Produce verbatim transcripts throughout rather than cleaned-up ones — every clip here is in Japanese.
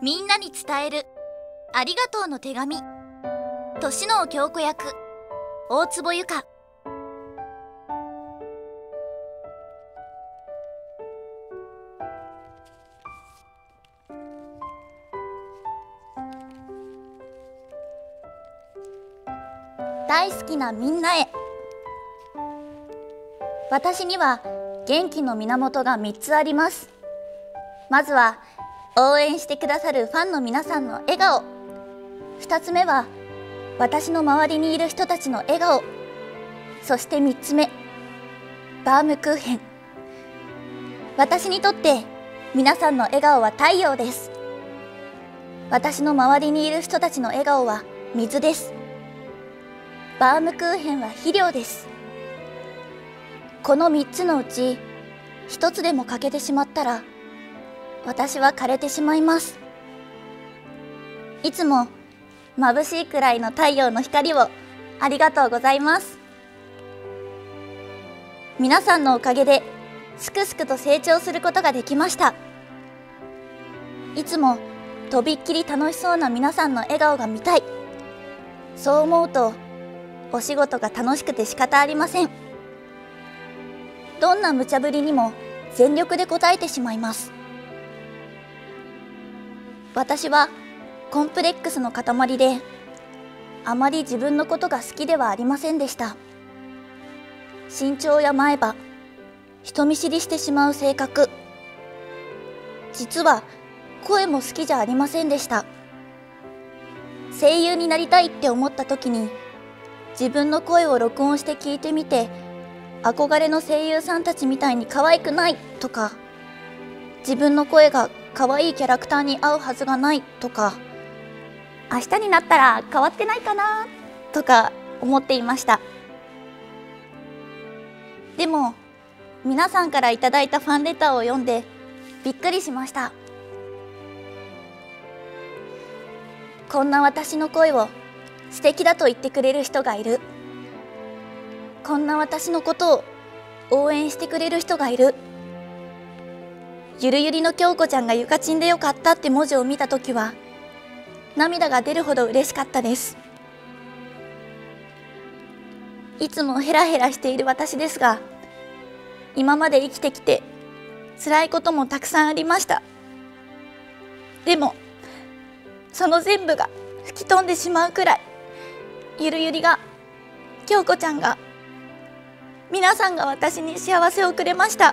みんなに伝えるありがとうの手紙。年の京子役大坪由香。大好きなみんなへ。私には元気の源がみっつあります。まずは応援してくださるファンの皆さんの笑顔。ふたつめは私の周りにいる人たちの笑顔。そしてみっつめ、バームクーヘン。私にとって皆さんの笑顔は太陽です。私の周りにいる人たちの笑顔は水です。バームクーヘンは肥料です。このみっつのうちひとつでも欠けてしまったら私は枯れてしまいます。いつも眩しいくらいの太陽の光をありがとうございます。皆さんのおかげですくすくと成長することができました。いつもとびっきり楽しそうな皆さんの笑顔が見たい。そう思うとお仕事が楽しくて仕方ありません。どんな無茶ぶりにも全力で応えてしまいます。私はコンプレックスの塊で、あまり自分のことが好きではありませんでした。身長や前歯、人見知りしてしまう性格、実は声も好きじゃありませんでした。声優になりたいって思った時に自分の声を録音して聞いてみて、憧れの声優さんたちみたいに可愛くないとか、自分の声が可愛いキャラクターに合うはずがないとか、明日になったら変わってないかなとか思っていました。でも皆さんからいただいたファンレターを読んでびっくりしました。こんな私の声を素敵だと言ってくれる人がいる。こんな私のことを応援してくれる人がいる。ゆるゆりの京子ちゃんがゆかちんでよかったって文字を見たときは涙が出るほど嬉しかったです。いつもヘラヘラしている私ですが、今まで生きてきて辛いこともたくさんありました。でもその全部が吹き飛んでしまうくらい、ゆるゆりが、京子ちゃんが、皆さんが私に幸せをくれました。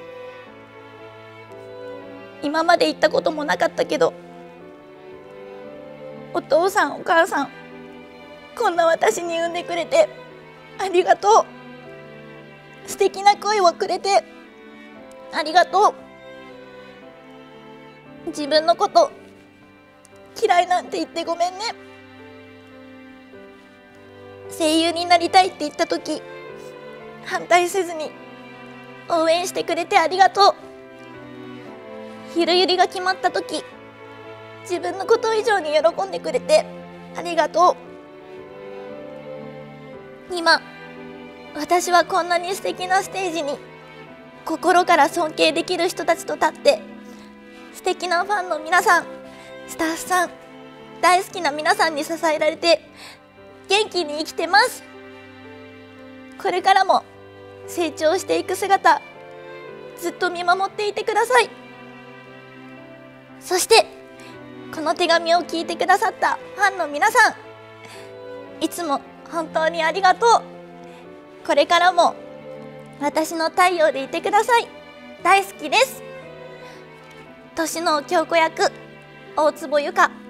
今まで言ったこともなかったけど、お父さんお母さん、こんな私に産んでくれてありがとう。素敵な声をくれてありがとう。自分のこと嫌いなんて言ってごめんね。声優になりたいって言った時反対せずに応援してくれてありがとう。ゆるゆりが決まった時自分のこと以上に喜んでくれてありがとう。今私はこんなに素敵なステージに心から尊敬できる人たちと立って、素敵なファンの皆さん、スタッフさん、大好きな皆さんに支えられて元気に生きてます。これからも成長していく姿ずっと見守っていてください。そしてこの手紙を聞いてくださったファンの皆さん、いつも本当にありがとう。これからも私の太陽でいてください。大好きです。年の京子役大坪由香。